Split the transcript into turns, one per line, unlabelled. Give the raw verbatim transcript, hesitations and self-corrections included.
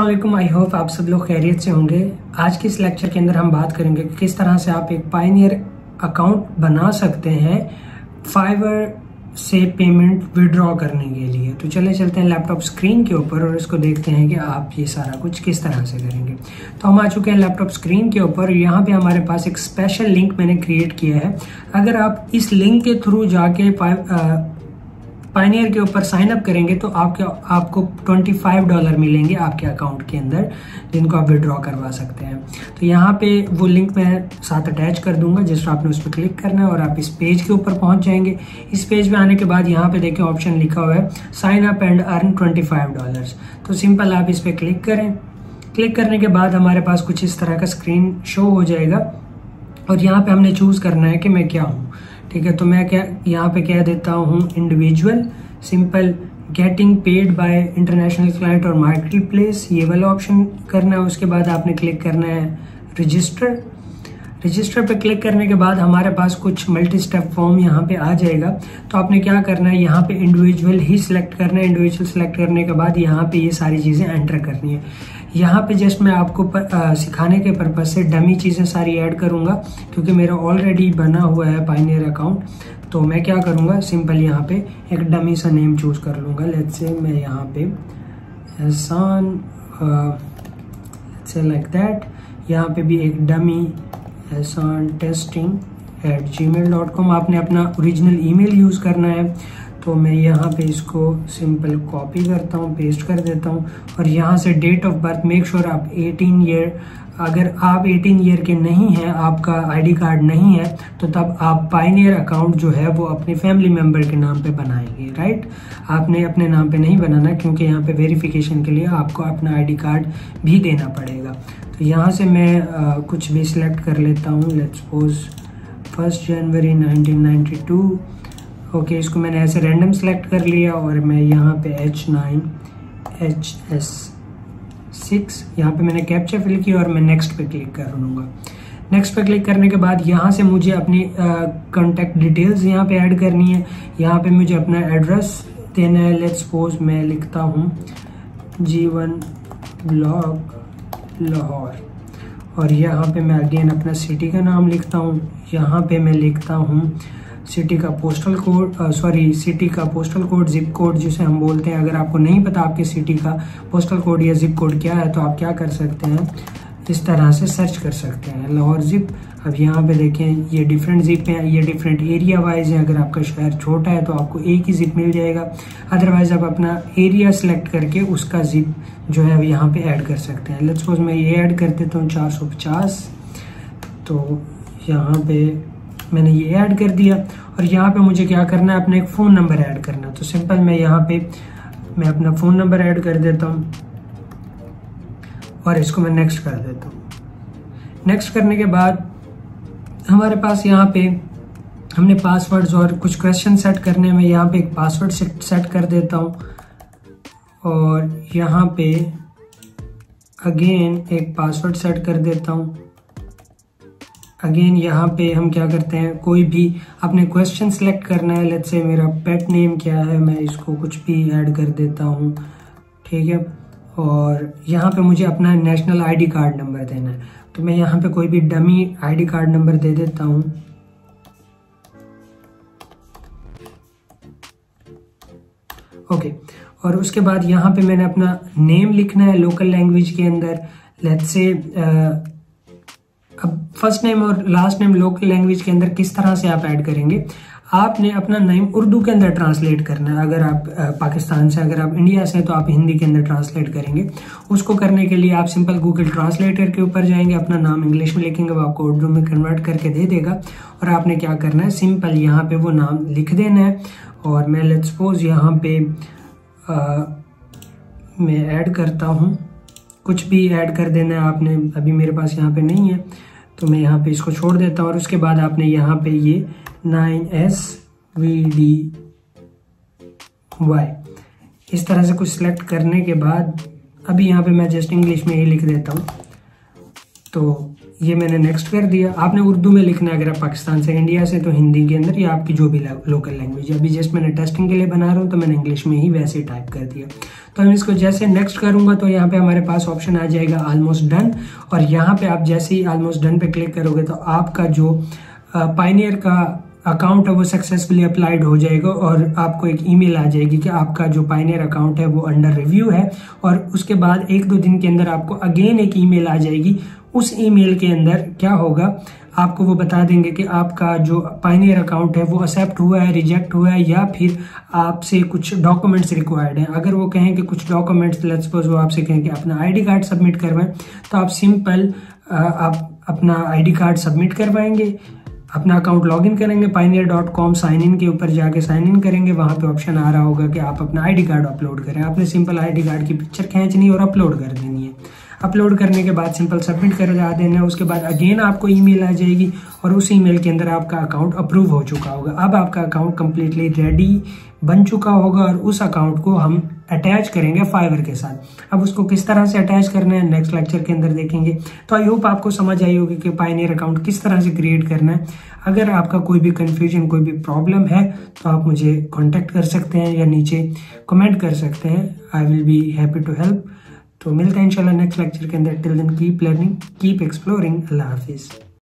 अस्सलाम वालेकुम, I hope आप सब लोग खैरियत से होंगे। आज की इस लेक्चर के अंदर हम बात करेंगे कि किस तरह से आप एक पायनियर अकाउंट बना सकते हैं फाइवर से पेमेंट विड्रॉ करने के लिए। तो चले चलते हैं लैपटॉप स्क्रीन के ऊपर और इसको देखते हैं कि आप ये सारा कुछ किस तरह से करेंगे। तो हम आ चुके हैं लैपटॉप स्क्रीन के ऊपर। यहाँ पे हमारे पास एक स्पेशल लिंक मैंने क्रिएट किया है। अगर आप इस लिंक के थ्रू जाके पायनियर के ऊपर साइन अप करेंगे तो आपके आपको पच्चीस डॉलर मिलेंगे आपके अकाउंट के अंदर, जिनको आप विड्रॉ करवा सकते हैं। तो यहाँ पे वो लिंक मैं साथ अटैच कर दूंगा, जिस पर आपने उस पर क्लिक करना है और आप इस पेज के ऊपर पहुंच जाएंगे। इस पेज पे आने के बाद यहाँ पे देखें ऑप्शन लिखा हुआ है साइन अप एंड अर्न पच्चीस डॉलर्स। तो सिंपल आप इस पर क्लिक करें। क्लिक करने के बाद हमारे पास कुछ इस तरह का स्क्रीन शो हो जाएगा और यहाँ पे हमने चूज करना है कि मैं क्या हूँ। ठीक है, तो मैं क्या यहाँ पे कह देता हूँ individual, simple, getting paid by international client और मार्केट प्लेस, ये वाला ऑप्शन करना है। उसके बाद आपने क्लिक करना है रजिस्टर। रजिस्टर पे क्लिक करने के बाद हमारे पास कुछ मल्टी स्टेप फॉर्म यहाँ पे आ जाएगा। तो आपने क्या करना है, यहाँ पे इंडिविजुअल ही सिलेक्ट करना है। इंडिविजुअल सिलेक्ट करने के बाद यहाँ पे ये सारी चीजें एंटर करनी है। यहाँ पे जस्ट मैं आपको पर, आ, सिखाने के पर्पज से डमी चीजें सारी ऐड करूंगा, क्योंकि मेरा ऑलरेडी बना हुआ है पायनियर अकाउंट। तो मैं क्या करूंगा, सिंपल यहाँ पे एक डमी सा नेम चूज कर लूंगा। लेट्स से मैं यहाँ पे एहसान, लेट्स से लाइक दैट। यहाँ पे भी एक dummy Ehsan testing at Gmail dot com. आपने अपना ओरिजिनल ईमेल यूज करना है। तो मैं यहाँ पे इसको सिंपल कॉपी करता हूँ, पेस्ट कर देता हूँ और यहाँ से date of birth make sure आप अठारह ईयर, अगर आप अठारह ईयर के नहीं हैं, आपका आईडी कार्ड नहीं है, तो तब आप पायनियर अकाउंट जो है वो अपने फैमिली मेंबर के नाम पे बनाएंगे। राइट, आपने अपने नाम पे नहीं बनाना, क्योंकि यहाँ पे वेरिफिकेशन के लिए आपको अपना आईडी कार्ड भी देना पड़ेगा। तो यहाँ से मैं आ, कुछ भी सिलेक्ट कर लेता हूँ। Let's suppose first January nineteen ninety two. Okay, इसको मैंने ऐसे रैंडम सेलेक्ट कर लिया और मैं यहाँ पे H nine H S six यहाँ पे मैंने कैप्चा फिल किया और मैं नेक्स्ट पे क्लिक कर लूँगा। नेक्स्ट पे क्लिक करने के बाद यहाँ से मुझे अपनी कॉन्टैक्ट डिटेल्स यहाँ पे ऐड करनी है। यहाँ पे मुझे अपना एड्रेस देना है। लेट्स सपोज मैं लिखता हूँ जीवन ब्लॉक लाहौर और यहाँ पे मैं अगेन अपना सिटी का नाम लिखता हूँ। यहाँ पे मैं लिखता हूँ सिटी का पोस्टल कोड, सॉरी सिटी का पोस्टल कोड, जिप कोड जिसे हम बोलते हैं। अगर आपको नहीं पता आपके सिटी का पोस्टल कोड या जिप कोड क्या है, तो आप क्या कर सकते हैं, इस तरह से सर्च कर सकते हैं लाहौर जिप। अब यहाँ पे देखें ये डिफरेंट जिप हैं, ये डिफरेंट एरिया वाइज है। अगर आपका शहर छोटा है तो आपको एक ही जिप मिल जाएगा, अदरवाइज आप अपना एरिया सेलेक्ट करके उसका जिप जो है यहाँ पे ऐड कर सकते हैं। लेट्स सपोज मैं ये ऐड कर देता हूँ चार सौ पचास। तो यहाँ पे मैंने ये ऐड कर दिया और यहाँ पे मुझे क्या करना है, अपना एक फ़ोन नंबर ऐड करना है। तो सिंपल मैं यहाँ पे मैं अपना फ़ोन नंबर ऐड कर देता हूँ और इसको मैं नेक्स्ट कर देता हूँ। नेक्स्ट करने के बाद हमारे पास यहाँ पे हमने पासवर्ड्स और कुछ क्वेश्चन सेट करने में यहाँ पे एक पासवर्ड सेट कर देता हूँ और यहाँ पे अगेन एक पासवर्ड सेट कर देता हूँ। अगेन यहाँ पे हम क्या करते हैं, कोई भी अपने क्वेश्चन सेलेक्ट करना है। लेट्स से मेरा पेट नेम क्या है, मैं इसको कुछ भी ऐड कर देता हूँ। ठीक है, और यहाँ पे मुझे अपना नेशनल आईडी कार्ड नंबर देना है। तो मैं यहाँ पे कोई भी डमी आईडी कार्ड नंबर दे देता हूँ। ओके, और उसके बाद यहाँ पे मैंने अपना नेम लिखना है लोकल लैंग्वेज के अंदर। लेट्स से अब फर्स्ट नेम और लास्ट नेम लोकल लैंग्वेज के अंदर किस तरह से आप ऐड करेंगे, आपने अपना नेम उर्दू के अंदर ट्रांसलेट करना है। अगर आप पाकिस्तान से, अगर आप इंडिया से, तो आप हिंदी के अंदर ट्रांसलेट करेंगे। उसको करने के लिए आप सिंपल गूगल ट्रांसलेटर के ऊपर जाएंगे, अपना नाम इंग्लिश में लिखेंगे, वो आपको उर्दू में कन्वर्ट करके दे देगा और आपने क्या करना है, सिंपल यहाँ पे वो नाम लिख देना है। और मैं लेट्स सपोज यहाँ पे आ, मैं ऐड करता हूँ, कुछ भी ऐड कर देना है आपने। अभी मेरे पास यहाँ पे नहीं है तो मैं यहाँ पे इसको छोड़ देता हूँ और उसके बाद आपने यहाँ पे ये nine S V D Y इस तरह से कुछ सिलेक्ट करने के बाद अभी यहाँ पे मैं जस्ट इंग्लिश में ही लिख देता हूँ। तो ये मैंने नेक्स्ट कर दिया। आपने उर्दू में लिखना है, अगर आप पाकिस्तान से, इंडिया से तो हिंदी के अंदर, या आपकी जो भी लोकल लैंग्वेज है। अभी जस्ट मैंने टेस्टिंग के लिए बना रहा हूँ तो मैंने इंग्लिश में ही वैसे ही टाइप कर दिया। तो हम इसको जैसे नेक्स्ट करूंगा तो यहाँ पे हमारे पास ऑप्शन आ जाएगा ऑलमोस्ट डन, और यहाँ पे आप जैसे ही ऑलमोस्ट डन पे क्लिक करोगे तो आपका जो पायनियर का अकाउंट है वो सक्सेसफुली अप्लाइड हो जाएगा, और आपको एक ईमेल आ जाएगी कि आपका जो पायनियर अकाउंट है वो अंडर रिव्यू है। और उसके बाद एक दो दिन के अंदर आपको अगेन एक ईमेल आ जाएगी। उस ईमेल के अंदर क्या होगा, आपको वो बता देंगे कि आपका जो पायनियर अकाउंट है वो एक्सेप्ट हुआ है, रिजेक्ट हुआ है, या फिर आपसे कुछ डॉक्यूमेंट्स रिक्वायर्ड हैं। अगर वो कहें कि कुछ डॉक्यूमेंट्स, लेट्स सपोज वो आपसे कहें कि अपना आईडी कार्ड सबमिट करवाएं, तो आप सिंपल आप अपना आईडी कार्ड सबमिट करवाएंगे, अपना अकाउंट लॉगिन करेंगे, Payoneer dot com sign in के ऊपर जाके साइन इन करेंगे। वहां पे ऑप्शन आ रहा होगा कि आप अपना आईडी कार्ड अपलोड करें। आपने सिंपल आईडी कार्ड की पिक्चर खींचनी और अपलोड कर देनी है। अपलोड करने के बाद सिंपल सबमिट कर देना है। उसके बाद अगेन आपको ईमेल आ जाएगी, और उस ईमेल के अंदर आपका अकाउंट अप्रूव हो चुका होगा। अब आपका अकाउंट कंप्लीटली रेडी बन चुका होगा, और उस अकाउंट को हम अटैच करेंगे फाइवर के साथ। अब उसको किस तरह से अटैच करना है नेक्स्ट लेक्चर के अंदर देखेंगे। तो आई होप आपको समझ आई होगी कि पायनियर अकाउंट किस तरह से क्रिएट करना है। अगर आपका कोई भी कंफ्यूजन, कोई भी प्रॉब्लम है तो आप मुझे कांटेक्ट कर सकते हैं या नीचे कमेंट कर सकते हैं। I will be happy to help. तो मिलते हैं इंशाल्लाह नेक्स्ट लेक्चर के अंदर। Till then keep learning, keep exploring. अल्लाह हाफिज।